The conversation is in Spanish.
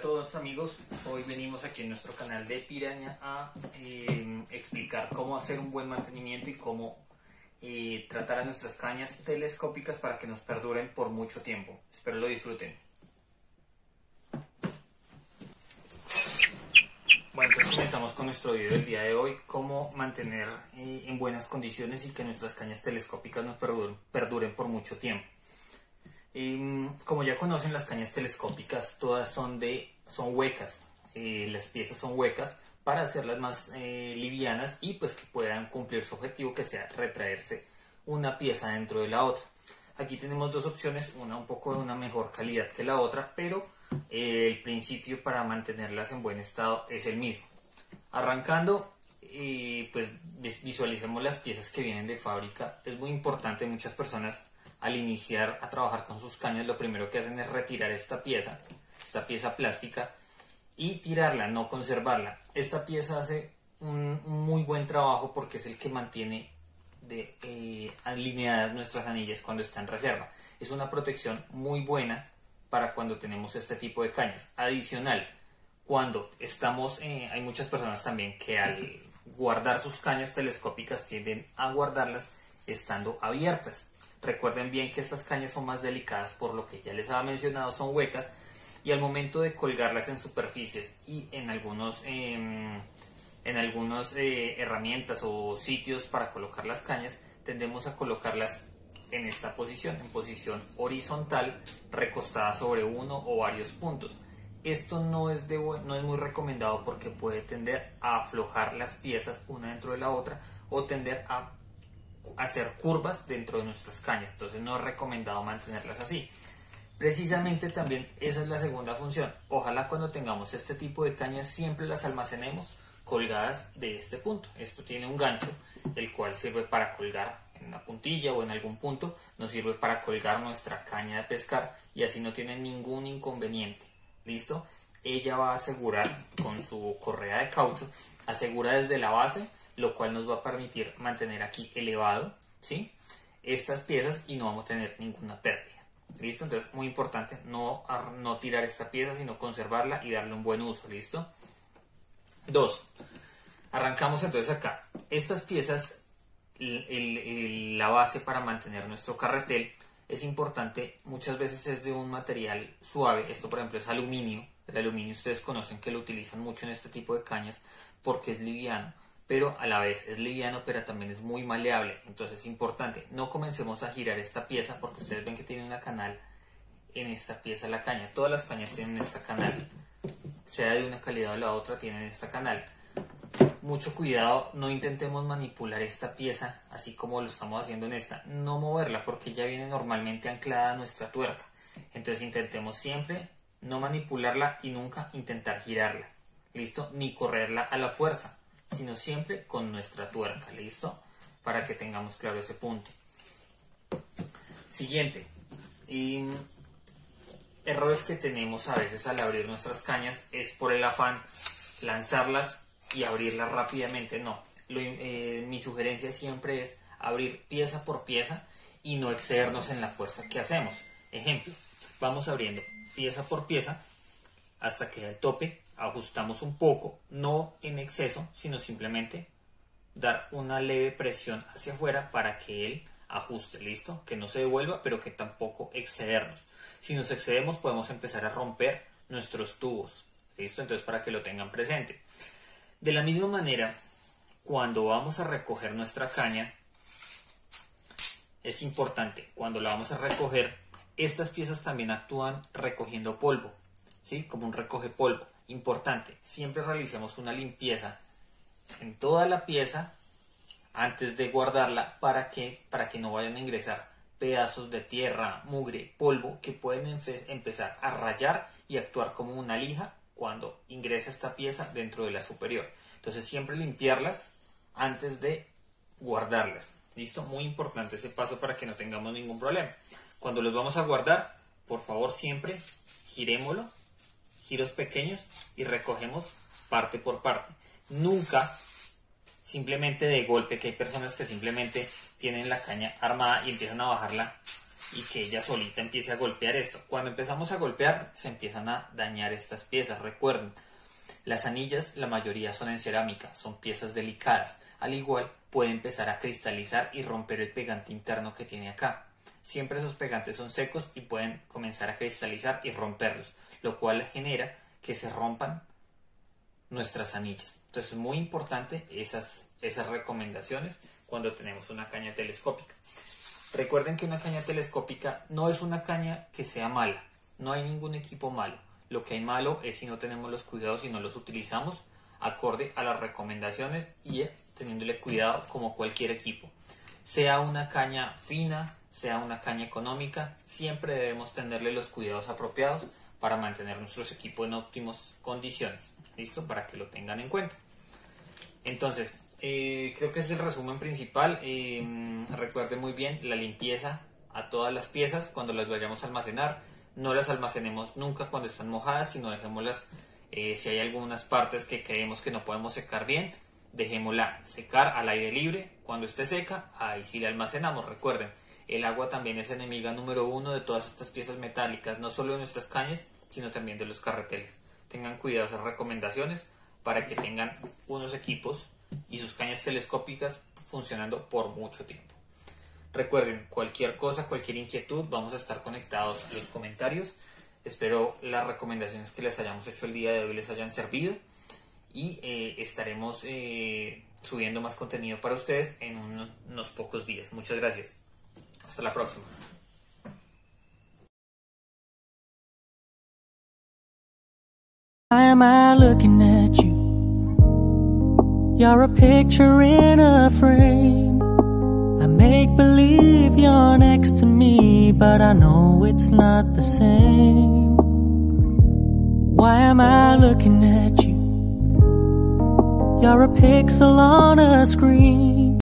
a todos amigos, hoy venimos aquí en nuestro canal de Piraña a explicar cómo hacer un buen mantenimiento y cómo tratar a nuestras cañas telescópicas para que nos perduren por mucho tiempo. Espero lo disfruten. Bueno, entonces comenzamos con nuestro video del día de hoy, cómo mantener en buenas condiciones y que nuestras cañas telescópicas nos perduren por mucho tiempo. Como ya conocen, las cañas telescópicas todas son huecas, las piezas son huecas para hacerlas más livianas y pues que puedan cumplir su objetivo, que sea retraerse una pieza dentro de la otra. Aquí tenemos dos opciones, una un poco de una mejor calidad que la otra, pero el principio para mantenerlas en buen estado es el mismo. Arrancando, pues visualicemos las piezas que vienen de fábrica. Es muy importante, muchas personas al iniciar a trabajar con sus cañas lo primero que hacen es retirar esta pieza plástica y tirarla, no conservarla. Esta pieza hace un muy buen trabajo porque es el que mantiene alineadas nuestras anillas cuando está en reserva. Es una protección muy buena para cuando tenemos este tipo de cañas. Adicional, cuando estamos, hay muchas personas también que al guardar sus cañas telescópicas tienden a guardarlas estando abiertas. Recuerden bien que estas cañas son más delicadas, por lo que ya les había mencionado, son huecas, y al momento de colgarlas en superficies y en algunos herramientas o sitios para colocar las cañas, tendemos a colocarlas en esta posición, en posición horizontal, recostada sobre uno o varios puntos. Esto no es muy recomendado porque puede tender a aflojar las piezas una dentro de la otra o tender a hacer curvas dentro de nuestras cañas. Entonces no es recomendado mantenerlas así. Precisamente también esa es la segunda función. Ojalá cuando tengamos este tipo de cañas siempre las almacenemos colgadas de este punto. Esto tiene un gancho, el cual sirve para colgar en una puntilla o en algún punto. Nos sirve para colgar nuestra caña de pescar y así no tiene ningún inconveniente. ¿Listo? Ella va a asegurar con su correa de caucho, asegura desde la base, lo cual nos va a permitir mantener aquí elevado, ¿sí?, estas piezas y no vamos a tener ninguna pérdida. ¿Listo? Entonces, muy importante no tirar esta pieza, sino conservarla y darle un buen uso. ¿Listo? 2. Arrancamos entonces acá. Estas piezas, la base para mantener nuestro carretel es importante. Muchas veces es de un material suave. Esto, por ejemplo, es aluminio. El aluminio ustedes conocen que lo utilizan mucho en este tipo de cañas porque es liviano, pero a la vez es liviano, pero también es muy maleable. Entonces es importante, no comencemos a girar esta pieza porque ustedes ven que tiene una canal en esta pieza la caña. Todas las cañas tienen esta canal, sea de una calidad o la otra, tienen esta canal. Mucho cuidado, no intentemos manipular esta pieza así como lo estamos haciendo en esta. No moverla porque ya viene normalmente anclada a nuestra tuerca. Entonces intentemos siempre no manipularla y nunca intentar girarla. ¿Listo? Ni correrla a la fuerza, sino siempre con nuestra tuerca. ¿Listo? Para que tengamos claro ese punto. Siguiente. Errores que tenemos a veces al abrir nuestras cañas es por el afán lanzarlas y abrirlas rápidamente. No. Mi sugerencia siempre es abrir pieza por pieza y no excedernos en la fuerza que hacemos. Ejemplo, vamos abriendo pieza por pieza hasta que al tope. Ajustamos un poco, no en exceso, sino simplemente dar una leve presión hacia afuera para que él ajuste. ¿Listo? Que no se devuelva, pero que tampoco excedernos. Si nos excedemos podemos empezar a romper nuestros tubos. ¿Listo? Entonces, para que lo tengan presente. De la misma manera, cuando vamos a recoger nuestra caña, es importante, cuando la vamos a recoger, estas piezas también actúan recogiendo polvo, ¿sí? Como un recoge polvo. Importante, siempre realicemos una limpieza en toda la pieza antes de guardarla para que no vayan a ingresar pedazos de tierra, mugre, polvo que pueden empezar a rayar y actuar como una lija cuando ingresa esta pieza dentro de la superior. Entonces siempre limpiarlas antes de guardarlas. ¿Listo? Muy importante ese paso para que no tengamos ningún problema. Cuando los vamos a guardar, por favor siempre girémoslo, giros pequeños, y recogemos parte por parte. Nunca simplemente de golpe, que hay personas que simplemente tienen la caña armada y empiezan a bajarla y que ella solita empiece a golpear esto. Cuando empezamos a golpear se empiezan a dañar estas piezas. Recuerden, las anillas la mayoría son en cerámica, son piezas delicadas. Al igual puede empezar a cristalizar y romper el pegante interno que tiene acá. Siempre esos pegantes son secos y pueden comenzar a cristalizar y romperlos, lo cual genera que se rompan nuestras anillas. Entonces es muy importante esas recomendaciones cuando tenemos una caña telescópica. Recuerden que una caña telescópica no es una caña que sea mala, no hay ningún equipo malo. Lo que hay malo es si no tenemos los cuidados y no los utilizamos acorde a las recomendaciones y teniéndole cuidado como cualquier equipo. Sea una caña fina, sea una caña económica, siempre debemos tenerle los cuidados apropiados para mantener nuestros equipos en óptimas condiciones. ¿Listo? Para que lo tengan en cuenta. Entonces, creo que ese es el resumen principal. Recuerde muy bien la limpieza a todas las piezas cuando las vayamos a almacenar. No las almacenemos nunca cuando están mojadas, sino dejémoslas, si hay algunas partes que creemos que no podemos secar bien, dejémosla secar al aire libre. Cuando esté seca, ahí sí la almacenamos. Recuerden, el agua también es enemiga número 1 de todas estas piezas metálicas, no solo de nuestras cañas, sino también de los carreteles. Tengan cuidado esas recomendaciones para que tengan unos equipos y sus cañas telescópicas funcionando por mucho tiempo. Recuerden, cualquier cosa, cualquier inquietud, vamos a estar conectados a los comentarios. Espero las recomendaciones que les hayamos hecho el día de hoy les hayan servido y estaremos subiendo más contenido para ustedes en unos pocos días. Muchas gracias. Hasta la próxima. Why am I looking at you? You're a picture in a frame. I make believe you're next to me, but I know it's not the same. Why am I looking at you? You're a pixel on a screen.